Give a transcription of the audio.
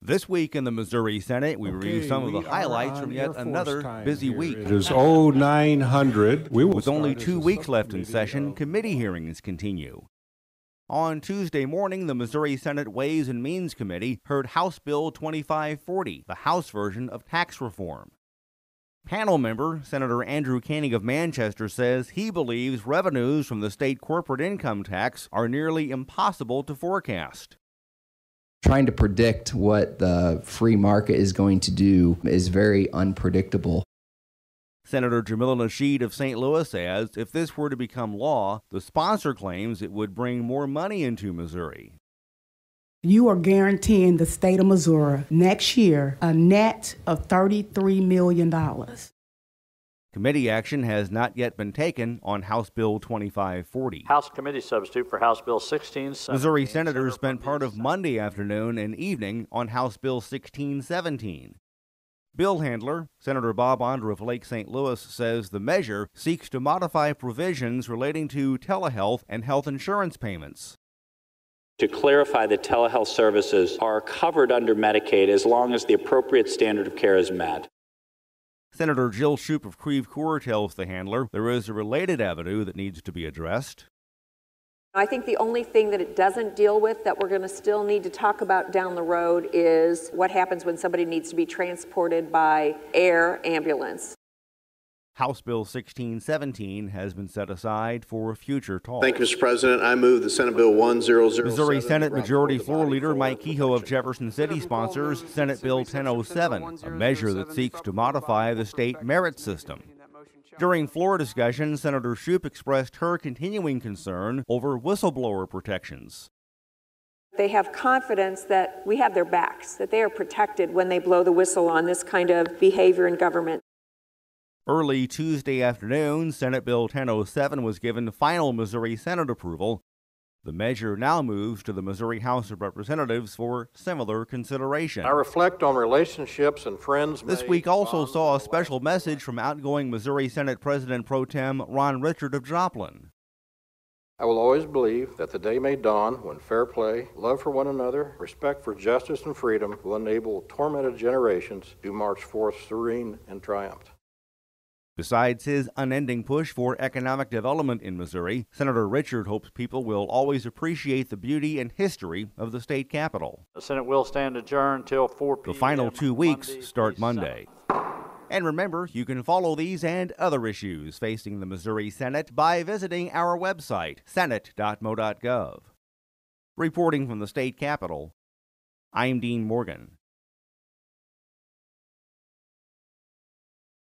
This week in the Missouri Senate, we review some of the highlights from yet another busy week. It is 0900. With only 2 weeks left in session, committee hearings continue. On Tuesday morning, the Missouri Senate Ways and Means Committee heard House Bill 2540, the House version of tax reform. Panel member Senator Andrew Koenig of Manchester says he believes revenues from the state corporate income tax are nearly impossible to forecast. Trying to predict what the free market is going to do is very unpredictable. Senator Jamila Nasheed of St. Louis says if this were to become law, the sponsor claims it would bring more money into Missouri. You are guaranteeing the state of Missouri next year a net of $33 million. Committee action has not yet been taken on House Bill 2540. House committee substitute for House Bill 1617. Missouri senators spent part of Monday afternoon and evening on House Bill 1617. Bill handler, Senator Bob Onder of Lake St. Louis, says the measure seeks to modify provisions relating to telehealth and health insurance payments. To clarify that telehealth services are covered under Medicaid as long as the appropriate standard of care is met. Senator Jill Shoup of Creve Coeur tells the handler there is a related avenue that needs to be addressed. I think the only thing that it doesn't deal with that we're going to still need to talk about down the road is what happens when somebody needs to be transported by air ambulance. House Bill 1617 has been set aside for future talk. Thank you, Mr. President. I move the Senate Bill 1007. Missouri Senate Majority Floor Leader Mike Kehoe of Jefferson City sponsors Senate Bill 1007, a measure that seeks to modify the state merit system. During floor discussion, Senator Shoup expressed her continuing concern over whistleblower protections. They have confidence that we have their backs, that they are protected when they blow the whistle on this kind of behavior in government. Early Tuesday afternoon, Senate Bill 1007 was given final Missouri Senate approval. The measure now moves to the Missouri House of Representatives for similar consideration. I reflect on relationships and friends. This week also saw a special message from outgoing Missouri Senate President Pro Tem Ron Richard of Joplin. I will always believe that the day may dawn when fair play, love for one another, respect for justice and freedom will enable tormented generations to march forth serene and triumph. Besides his unending push for economic development in Missouri, Senator Richard hopes people will always appreciate the beauty and history of the state capitol. The Senate will stand adjourned till 4 p.m. The final 2 weeks start Monday. And remember, you can follow these and other issues facing the Missouri Senate by visiting our website, senate.mo.gov. Reporting from the state capitol, I'm Dean Morgan.